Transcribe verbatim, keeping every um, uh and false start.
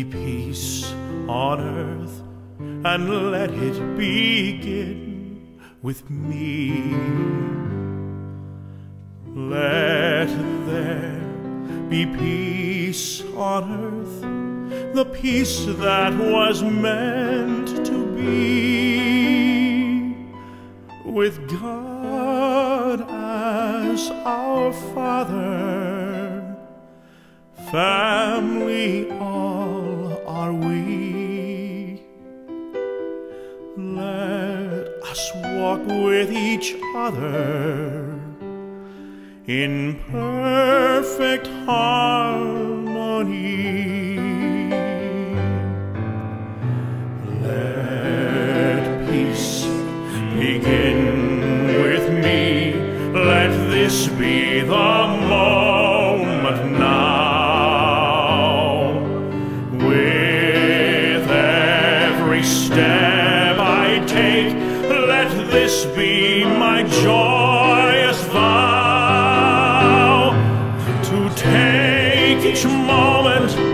be peace on earth, and let it begin with me. Let there be peace on earth, the peace that was meant to be, with God as our Father, family all are we. Let us walk with each other in perfect harmony. Let peace begin with me. Let this be the moment now. With every step I take, let this be my joyous vow, to take each moment